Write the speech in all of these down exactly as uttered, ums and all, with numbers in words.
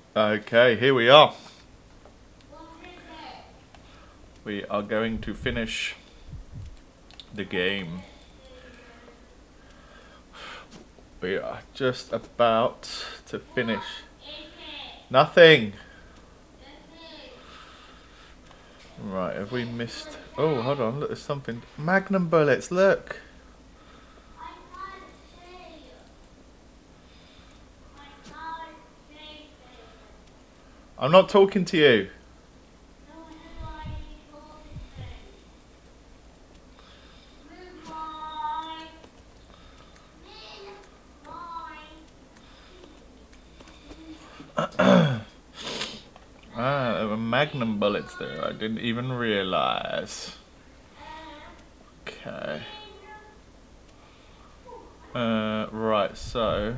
Okay, here we are. We are going to finish the game. We are just about to finish. Nothing! Right, have we missed... Oh, hold on, look, there's something. Magnum bullets, look! I'm not talking to you. Ah, there were magnum bullets there. I didn't even realize. Okay. Uh, right, so...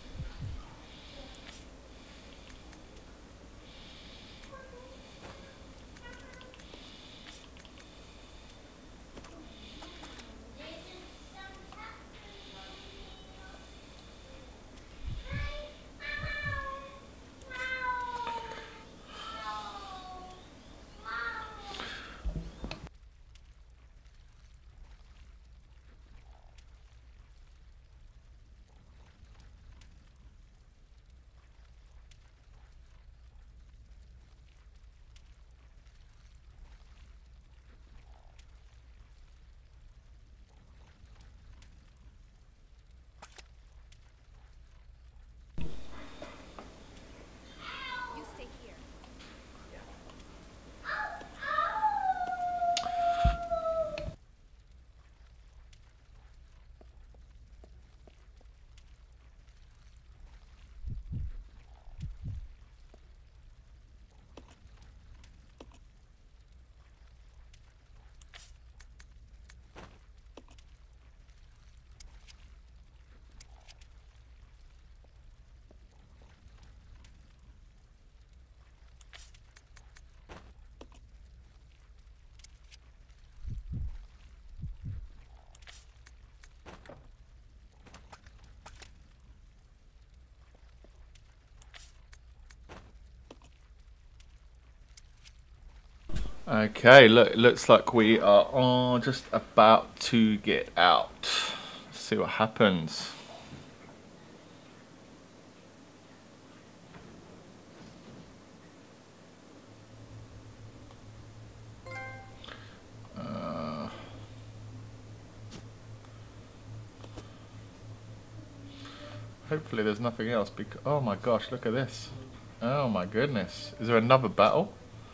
Okay, look, it looks like we are all just about to get out. Let's see what happens. Uh, hopefully there's nothing else. Because oh my gosh, look at this. Oh my goodness. Is there another battle?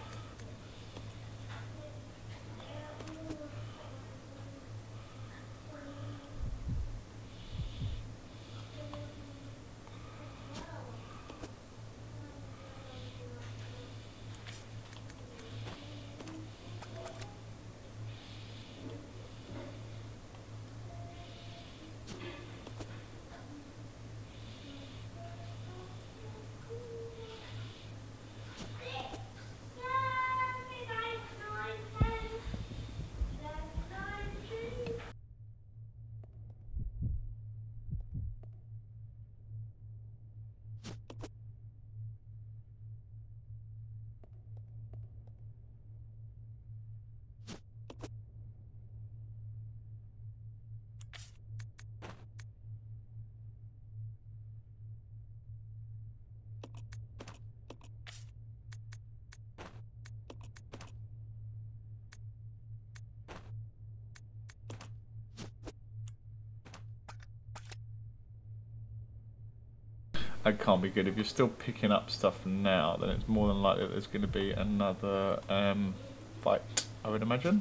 That can't be good. If you're still picking up stuff now, then it's more than likely that there's going to be another um, fight, I would imagine.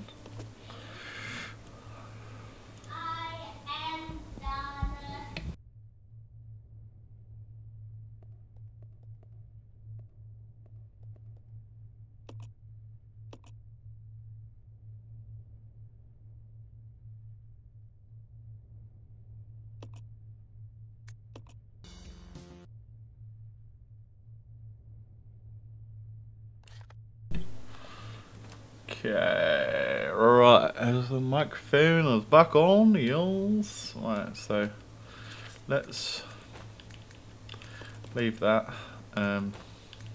Okay, right, as the microphone is back on, yes. Right, so let's leave that. Um,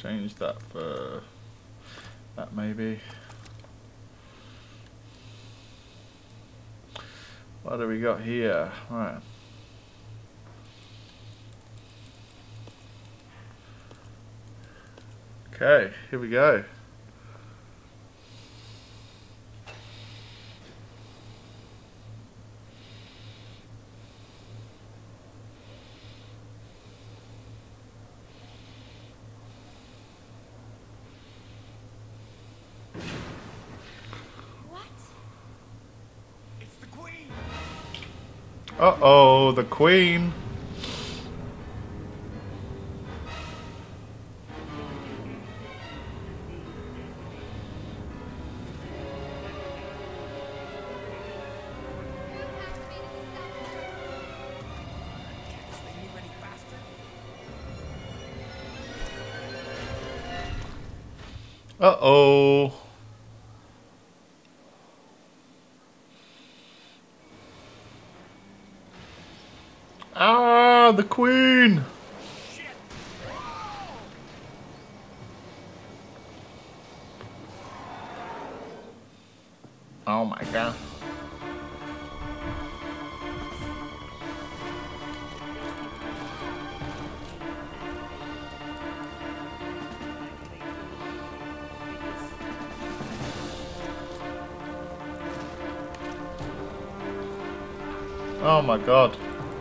exchange that for that maybe. What do we got here? Right. Okay, here we go. Uh-oh, the Queen. Uh-oh. Ah, the Queen! Oh my god. Oh my god.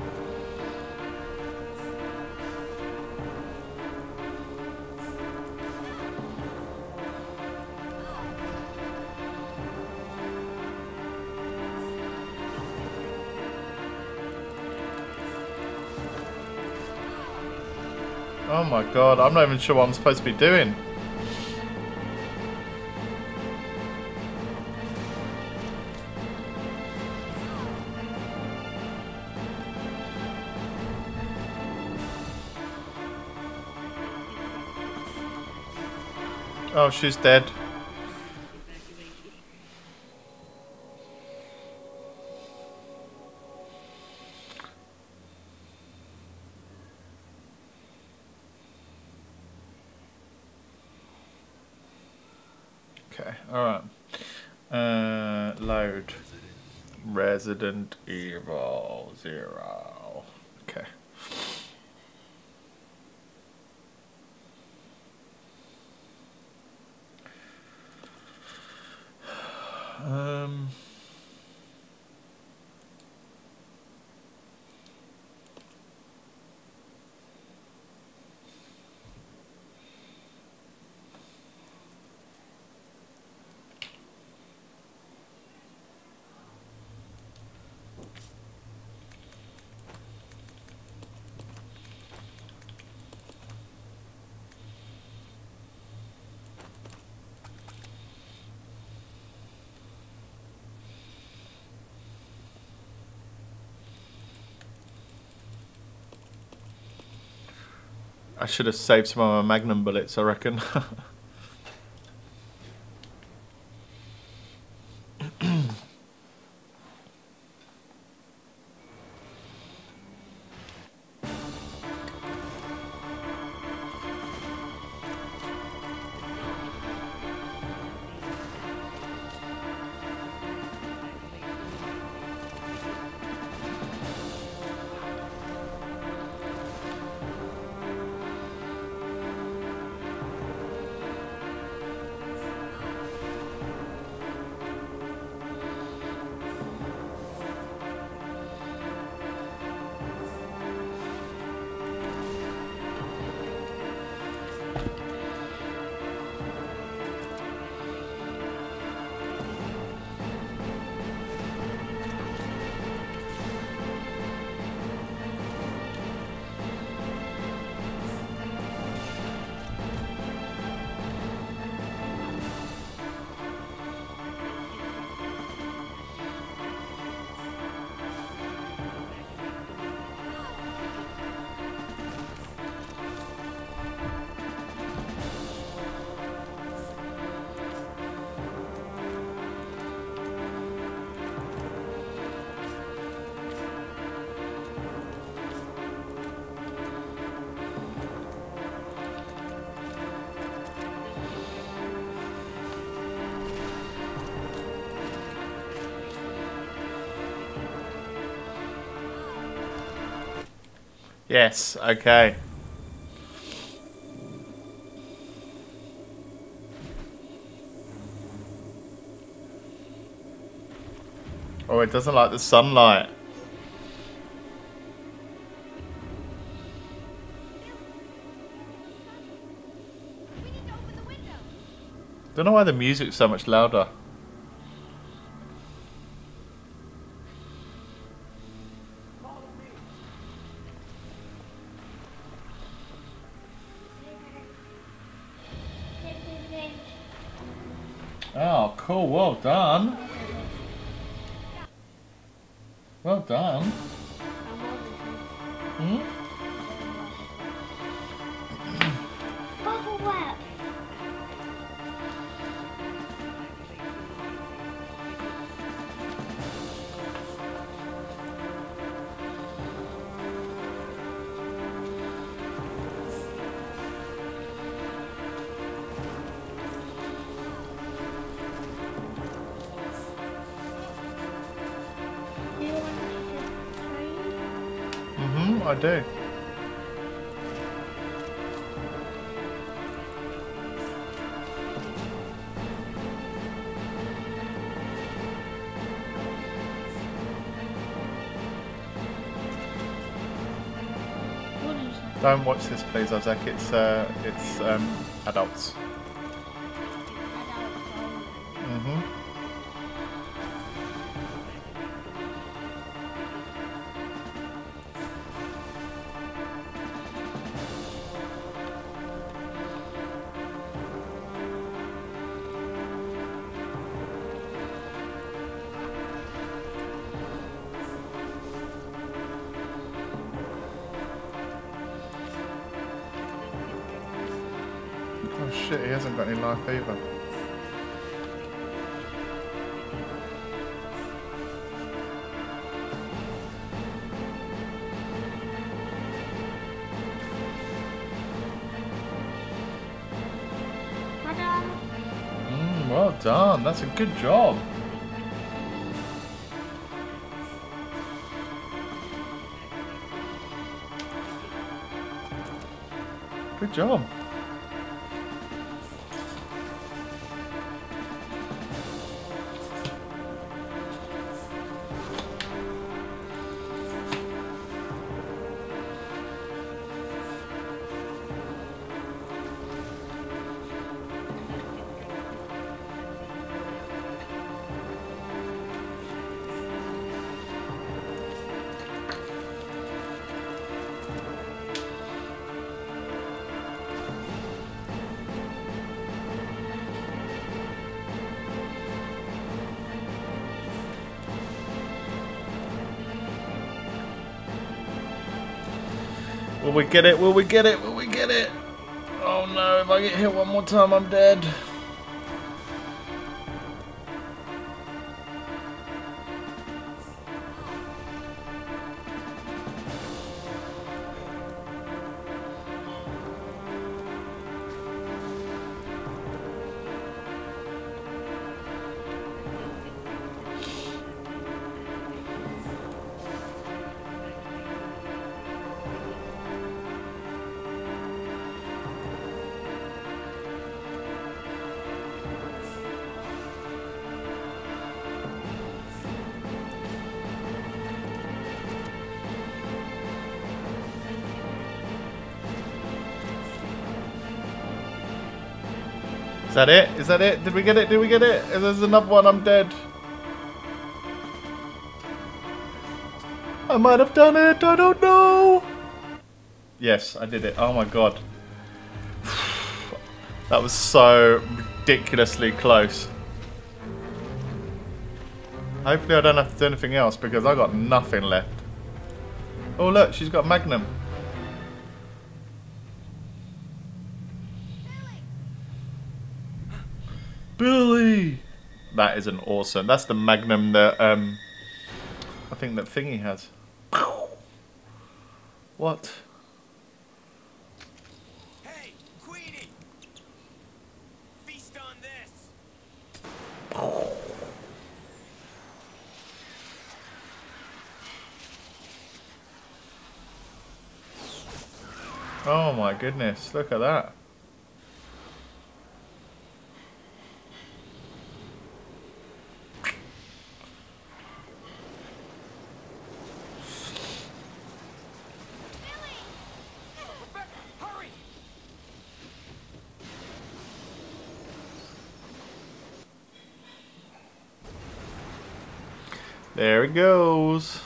Oh my god, I'm not even sure what I'm supposed to be doing. Oh, she's dead. Okay, alright. Uh, load. Resident Evil Zero. Okay. Um... I should have saved some of my magnum bullets, I reckon. Yes, okay. Oh, it doesn't like the sunlight. Don't know why the music's so much louder. Oh, cool. Well done. Well done. Hmm? Bubble wrap. Do you want me to train? Mm-hmm, I do. What is it? Don't watch this, please, Isaac. It's uh, it's um, adults. Mm-hmm. Oh shit, he hasn't got any life either. Mm, well done. That's a good job. Good job. Will we get it? Will we get it? Will we get it? Oh no, if I get hit one more time, I'm dead. Is that it? Is that it? Did we get it? Did we get it? If there's another one, I'm dead. I might have done it. I don't know. Yes, I did it. Oh my god. That was so ridiculously close. Hopefully I don't have to do anything else because I got nothing left. Oh look, she's got Magnum. Billy! That is an awesome. That's the Magnum that um I think that Thingy has. What? Hey, Queenie! Feast on this! Oh my goodness, look at that. There it goes.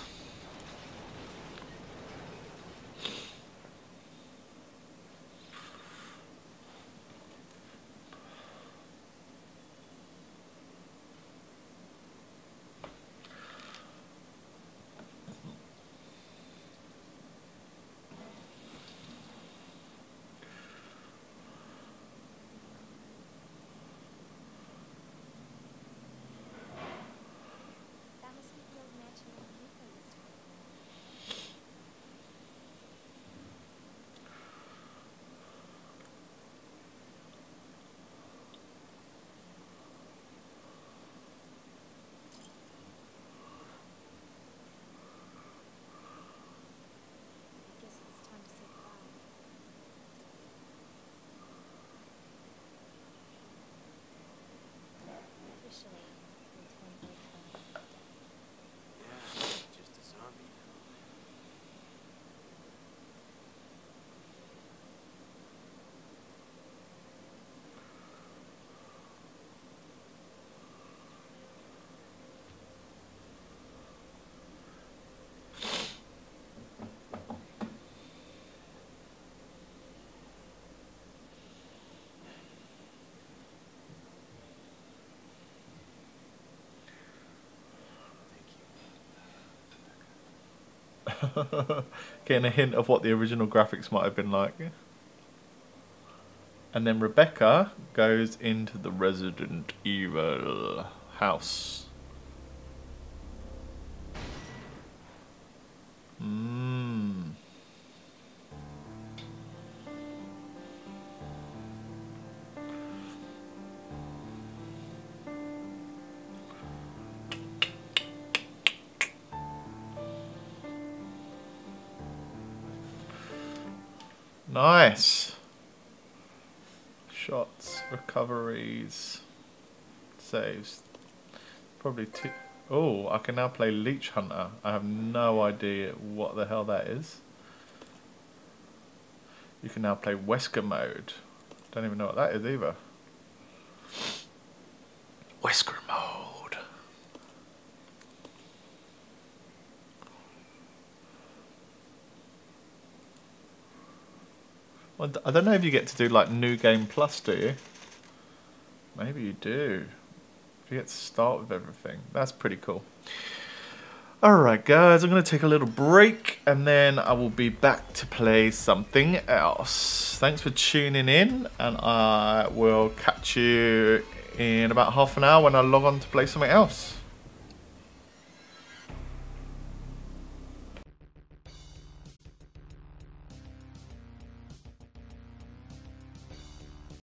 Getting a hint of what the original graphics might have been like. And then Rebecca goes into the Resident Evil house. Mmm. Nice. Shots, recoveries, saves. Probably two. Oh, I can now play Leech Hunter. I have no idea what the hell that is. You can now play Wesker mode. Don't even know what that is either. Wesker mode. Well, I don't know if you get to do like New Game Plus, do you? Maybe you do. You get to start with everything. That's pretty cool. Alright guys, I'm going to take a little break and then I will be back to play something else. Thanks for tuning in and I will catch you in about half an hour when I log on to play something else.